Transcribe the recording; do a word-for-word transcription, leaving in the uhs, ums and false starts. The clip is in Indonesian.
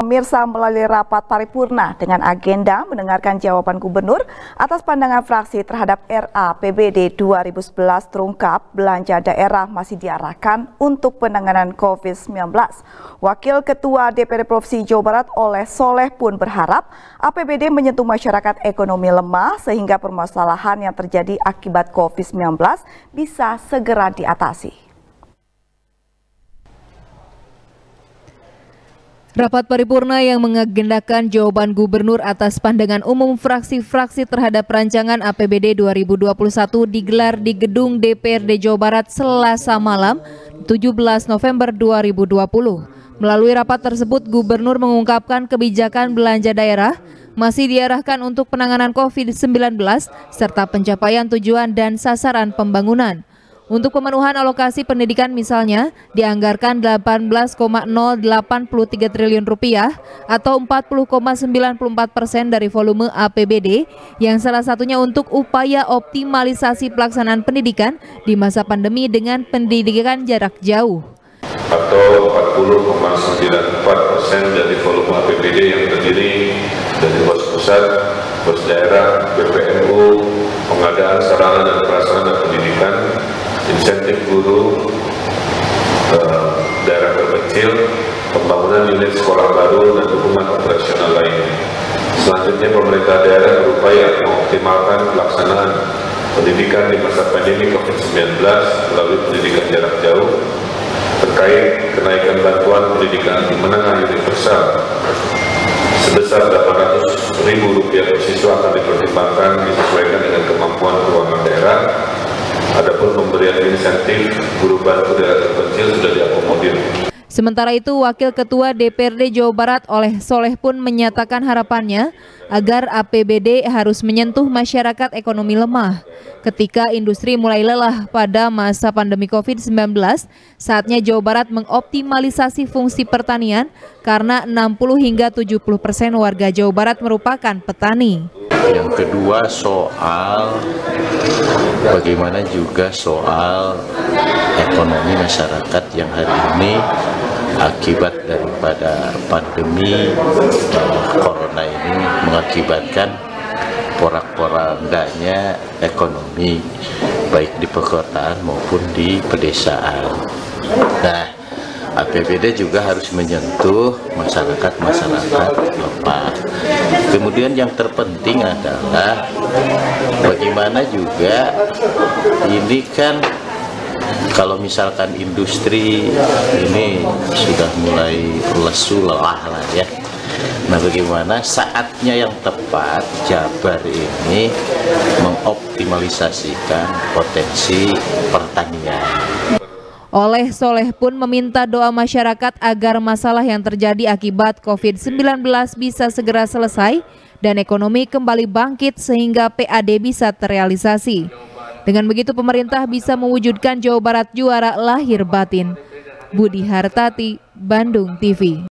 Pemirsa, melalui rapat paripurna dengan agenda mendengarkan jawaban gubernur atas pandangan fraksi terhadap R A P B D dua ribu sebelas terungkap belanja daerah masih diarahkan untuk penanganan COVID sembilan belas. Wakil Ketua D P R D Provinsi Jawa Barat Oleh Soleh pun berharap A P B D menyentuh masyarakat ekonomi lemah sehingga permasalahan yang terjadi akibat COVID sembilan belas bisa segera diatasi. Rapat paripurna yang mengagendakan jawaban gubernur atas pandangan umum fraksi-fraksi terhadap rancangan A P B D dua ribu dua puluh satu digelar di gedung D P R D Jawa Barat Selasa malam tujuh belas November dua ribu dua puluh. Melalui rapat tersebut, gubernur mengungkapkan kebijakan belanja daerah masih diarahkan untuk penanganan COVID sembilan belas serta pencapaian tujuan dan sasaran pembangunan. Untuk pemenuhan alokasi pendidikan misalnya dianggarkan delapan belas koma nol delapan tiga triliun rupiah atau empat puluh koma sembilan empat persen dari volume A P B D yang salah satunya untuk upaya optimalisasi pelaksanaan pendidikan di masa pandemi dengan pendidikan jarak jauh. Atau empat puluh koma sembilan empat persen dari volume A P B D yang terdiri dari pos pusat, pos daerah, B P N U, pengadaan sarana dan prasarana pendidikan, insentif guru, eh, daerah terpencil, pembangunan unit sekolah baru, dan dukungan operasional lainnya. Selanjutnya, pemerintah daerah berupaya mengoptimalkan pelaksanaan pendidikan di masa pandemi COVID sembilan belas melalui pendidikan jarak jauh terkait kenaikan bantuan pendidikan menengah universal sebesar delapan ratus ribu rupiah per siswa akan dipertimbangkan disesuaikan dengan kemampuan keuangan daerah. Adapun pemberian insentif guru bantu daerah terpencil sudah diakomodir. Sementara itu, Wakil Ketua D P R D Jawa Barat Oleh Soleh pun menyatakan harapannya agar A P B D harus menyentuh masyarakat ekonomi lemah. Ketika industri mulai lelah pada masa pandemi COVID sembilan belas, saatnya Jawa Barat mengoptimalisasi fungsi pertanian karena enam puluh hingga tujuh puluh persen warga Jawa Barat merupakan petani. Yang kedua soal bagaimana juga soal ekonomi masyarakat yang hari ini akibat daripada pandemi uh, corona ini mengakibatkan porak-porandanya ekonomi baik di perkotaan maupun di pedesaan. Nah, A P B D juga harus menyentuh masyarakat-masyarakat lemah. Kemudian yang terpenting adalah bagaimana juga ini kan kalau misalkan industri ini sudah mulai lesu lelah lah ya. Nah, bagaimana saatnya yang tepat Jabar ini mengoptimalisasikan potensi pertanian. Oleh Soleh pun meminta doa masyarakat agar masalah yang terjadi akibat COVID sembilan belas bisa segera selesai dan ekonomi kembali bangkit sehingga P A D bisa terrealisasi. Dengan begitu pemerintah bisa mewujudkan Jawa Barat juara lahir batin. Budi Hartati, Bandung T V.